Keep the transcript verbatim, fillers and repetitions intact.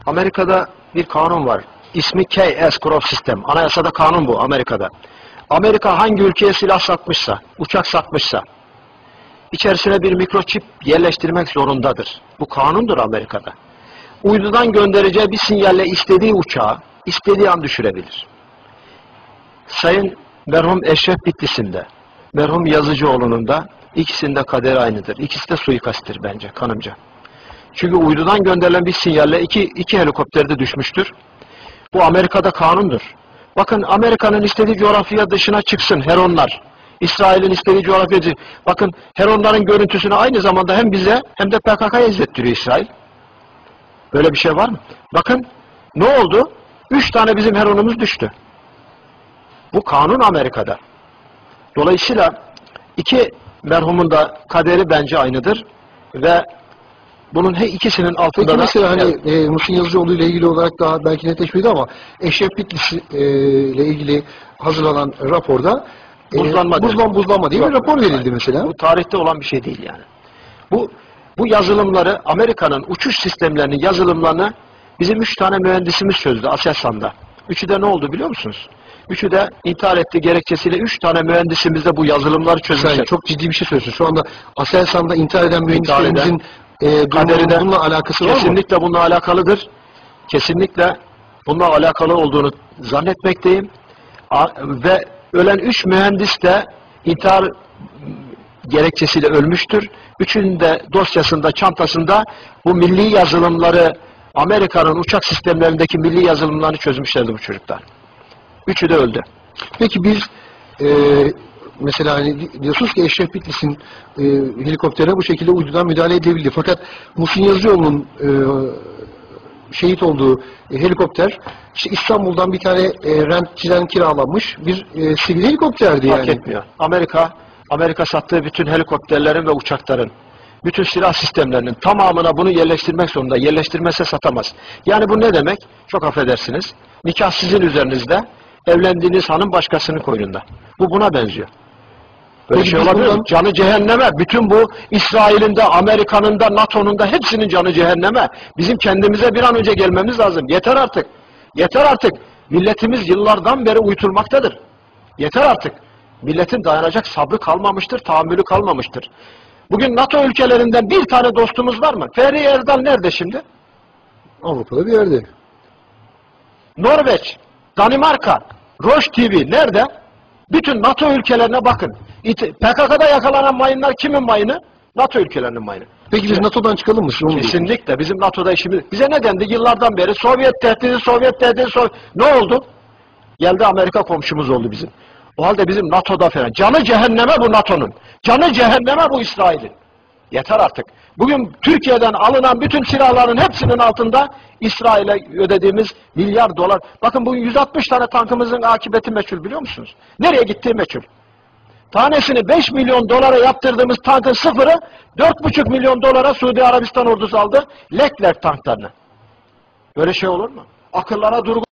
Amerika'da bir kanun var. İsmi K S Crop System. Anayasada kanun bu Amerika'da. Amerika hangi ülkeye silah satmışsa, uçak satmışsa içerisine bir mikroçip yerleştirmek zorundadır. Bu kanundur Amerika'da. Uydudan göndereceği bir sinyalle istediği uçağı istediği an düşürebilir. Sayın merhum Eşref Bitlis'inde, merhum Yazıcıoğlu'nun da ikisinde kaderi aynıdır. İkisi de suikasttir bence, kanımca. Çünkü uydudan gönderilen bir sinyalle iki, iki helikopter de düşmüştür. Bu Amerika'da kanundur. Bakın Amerika'nın istediği coğrafya dışına çıksın Heronlar. İsrail'in istediği coğrafya dışına. Bakın Heronların görüntüsünü aynı zamanda hem bize hem de P K K'ya izlettiriyor İsrail. Böyle bir şey var mı? Bakın ne oldu? Üç tane bizim Heron'umuz düştü. Bu kanun Amerika'da. Dolayısıyla iki merhumun da kaderi bence aynıdır ve bunun her ikisinin altında Peki da... mesela hani Evet. e, Muhsin Yazıcıoğlu ile ilgili olarak daha belki netleşmedi ama Eşref Bitlis e, ile ilgili hazırlanan raporda e, Buzlanma, buzlan, buzlanma diye bir rapor verildi mesela. Bu tarihte olan bir şey değil yani. Bu bu yazılımları, Amerika'nın uçuş sistemlerinin yazılımlarını bizim üç tane mühendisimiz çözdü Aselsan'da. Üçü de ne oldu biliyor musunuz? Üçü de intihar etti gerekçesiyle üç tane mühendisimiz de bu yazılımları çözmüşler. Yani çok ciddi bir şey söylüyorsun. Şu anda Aselsan'da intihar eden mühendislerimizin e, kaderi de bununla alakası var mı? kesinlikle bununla alakalıdır. Kesinlikle bununla alakalı olduğunu zannetmekteyim. A ve ölen üç mühendis de intihar gerekçesiyle ölmüştür. Üçünün de dosyasında, çantasında bu milli yazılımları, Amerika'nın uçak sistemlerindeki milli yazılımlarını çözmüşlerdi bu çocuklar. Üçü de öldü. Peki biz e, mesela hani diyorsunuz ki Eşref Bitlis'in e, helikoptere bu şekilde uydudan müdahale edilebildi. Fakat Muhsin Yazıcıoğlu'nun e, şehit olduğu e, helikopter işte İstanbul'dan bir tane e, rentçiden kiralanmış bir e, sivil helikopterdi yani. Fark etmiyor. Amerika, Amerika sattığı bütün helikopterlerin ve uçakların, bütün silah sistemlerinin tamamına bunu yerleştirmek zorunda. Yerleştirmezse satamaz. Yani bu ne demek? Çok affedersiniz. Nikah sizin üzerinizde, evlendiğiniz hanım başkasının koynunda. Bu buna benziyor. Böyle Peki şey biz olabilir mi? bundan- Canı cehenneme. Bütün bu İsrail'in de, Amerika'nın da, NATO'nun da hepsinin canı cehenneme. Bizim kendimize bir an önce gelmemiz lazım. Yeter artık. Yeter artık. Milletimiz yıllardan beri uyutulmaktadır. Yeter artık. Milletin dayanacak sabrı kalmamıştır, tahammülü kalmamıştır. Bugün NATO ülkelerinden bir tane dostumuz var mı? Fehri Erdal nerede şimdi? Avrupa'da bir yerde. Norveç, Danimarka, Roche T V nerede? Bütün NATO ülkelerine bakın. P K K'da yakalanan mayınlar kimin mayını? NATO ülkelerinin mayını. Peki biz NATO'dan çıkalım mı? Onu diyorum. Kesinlikle. Bizim NATO'da işimiz... Bize ne dendi yıllardan beri? Sovyet tehdidi, Sovyet tehdidi, Sovyet... Ne oldu? Geldi Amerika komşumuz oldu bizim. O halde bizim NATO'da falan. Canı cehenneme bu NATO'nun. Canı cehenneme bu İsrail'in. Yeter artık. Bugün Türkiye'den alınan bütün silahların hepsinin altında İsrail'e ödediğimiz milyar dolar. Bakın bugün yüz altmış tane tankımızın akıbeti meçhul biliyor musunuz? Nereye gittiği meçhul. Tanesini beş milyon dolara yaptırdığımız tankın sıfırı dört buçuk milyon dolara Suudi Arabistan ordusu aldı. Leclerc tanklarını. Böyle şey olur mu? Akıllara durgun